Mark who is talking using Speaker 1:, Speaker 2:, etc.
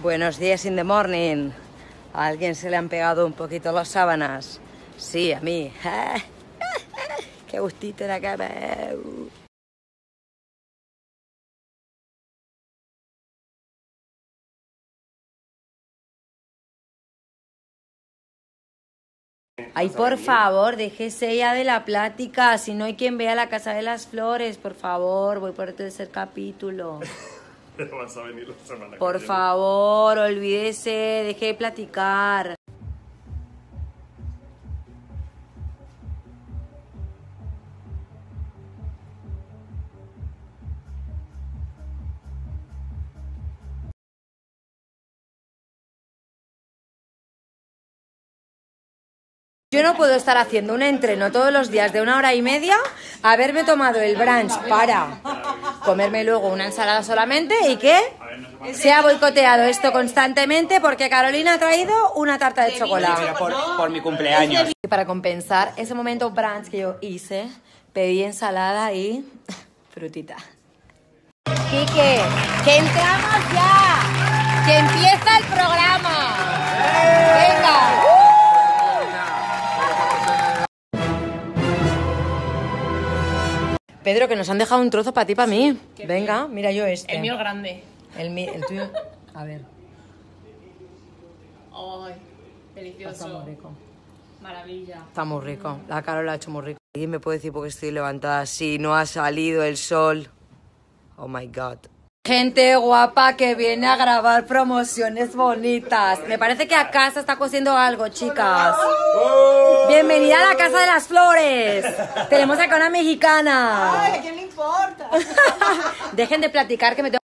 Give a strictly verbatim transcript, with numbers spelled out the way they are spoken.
Speaker 1: Buenos días in the morning. ¿A alguien se le han pegado un poquito las sábanas? Sí, a mí. Qué gustito en la cama. Ay, por favor, déjese ya de la plática. Si no hay quien vea la Casa de las Flores, por favor, voy por el tercer capítulo.
Speaker 2: Vas a venir la semana que
Speaker 1: Por
Speaker 2: viene.
Speaker 1: favor, olvídese, deje de platicar. Yo no puedo estar haciendo un entreno todos los días de una hora y media, haberme tomado el brunch para comerme luego una ensalada solamente y que se ha boicoteado esto constantemente porque Carolina ha traído una tarta de chocolate.
Speaker 3: Por, por mi cumpleaños.
Speaker 1: Y para compensar ese momento brunch que yo hice, pedí ensalada y frutita. Quique, que entramos ya, que empieza el programa. Venga. Pedro, que nos han dejado un trozo para ti, para mí. Venga, mira yo este.
Speaker 4: El mío es grande.
Speaker 1: El, mi- el tuyo. A ver.
Speaker 4: Ay, delicioso.
Speaker 1: Está muy rico.
Speaker 4: Maravilla.
Speaker 1: Está muy rico. La Carol la ha hecho muy rico. ¿Alguien me puede decir por qué estoy levantada así? No ha salido el sol. Oh my God. Gente guapa que viene a grabar promociones bonitas. Me parece que acá se está cosiendo algo, chicas. Bienvenida a la Casa de las Flores. Tenemos acá una mexicana.
Speaker 5: Ay, ¿a quién le importa?
Speaker 1: Dejen de platicar que me tengo...